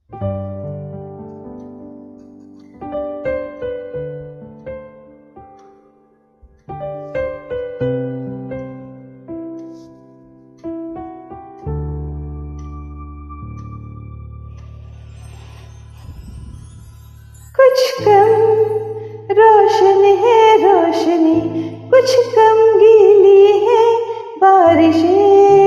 कुछ कम रोशन है रोशनी, कुछ कम गीली है बारिशें,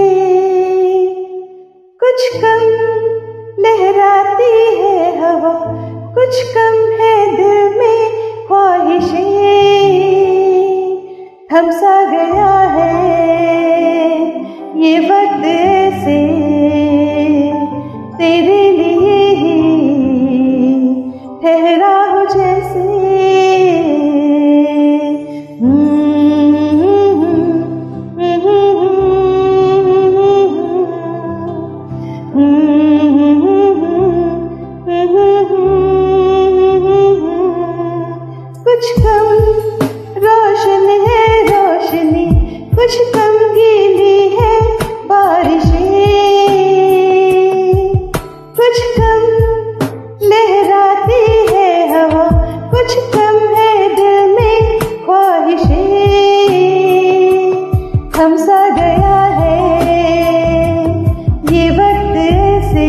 कुछ कम लहराती है हवा, कुछ कम है दिल में ख्वाहिशें। थमसा गया है ये वक्त ऐसे तेरे लिए ही ठहरा हो जैसे। कुछ कम रोशन है रोशनी, कुछ कम गीली है बारिशें, कुछ कम लहराती है हवा, कुछ कम है दिल में ख्वाहिशें। थमसा गया है ये वक्त ऐसे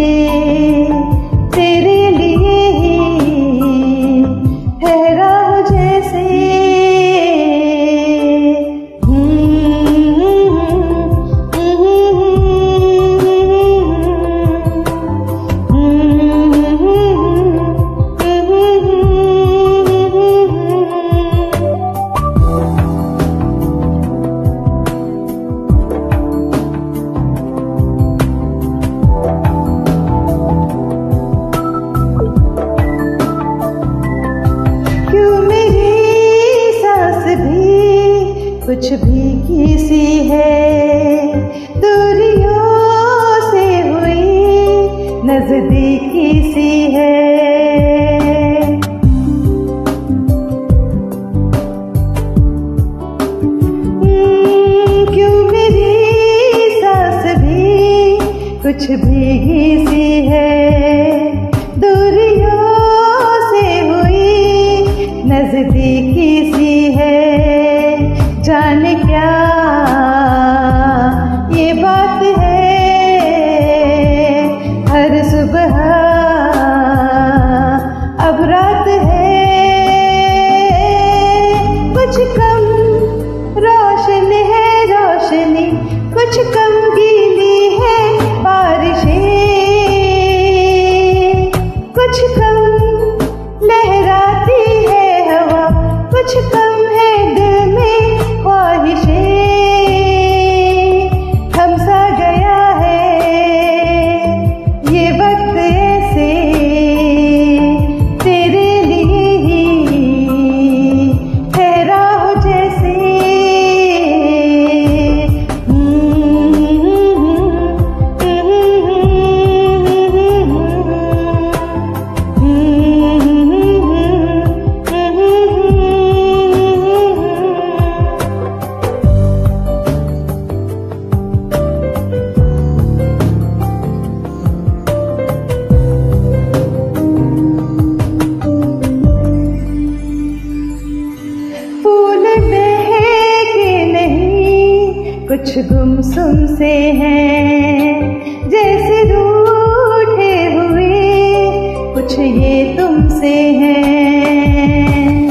तेरे लिए ही ठहरा हो जैसे। कुछ भीगी सी है दूरियों से हुई नजदीकी सी है, क्यों मेरी सांस भी कुछ भीगी सी है दूरियों से हुई नजदीकी सी है। जाने क्या ये बात है, हर सुबह अब रात है। कुछ कम रोशन है रोशनी, कुछ कम गीली है बारिशें, कुछ कम लहराती है हवा, कुछ कम है दिल में ख्वाहिशें। थमसा गया है ये वक्त ऐसे तेरे लिए ही ठहरा हो जैसे। कुछ गुमसुम से हैं जैसे रूठे हुए, कुछ ये तुमसे हैं।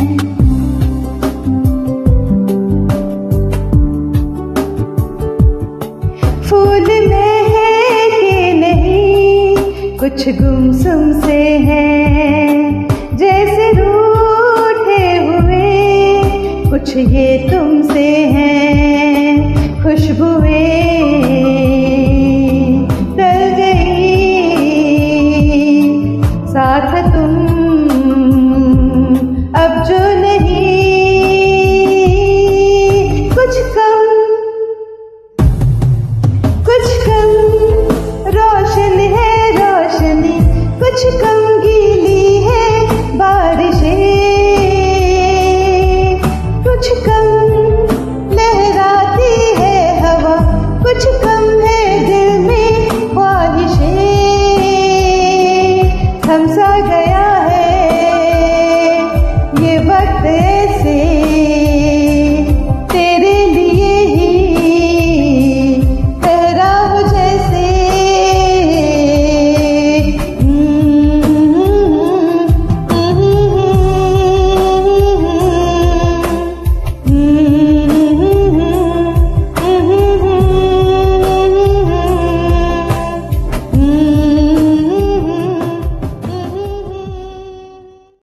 फूल महके नहीं, कुछ गुमसुम से हैं जैसे रूठे हुए, कुछ ये तुमसे हैं। खुशबुएं डल गई साथ तुम अब जो नहीं। कुछ कम रोशन है रोशनी, कुछ कम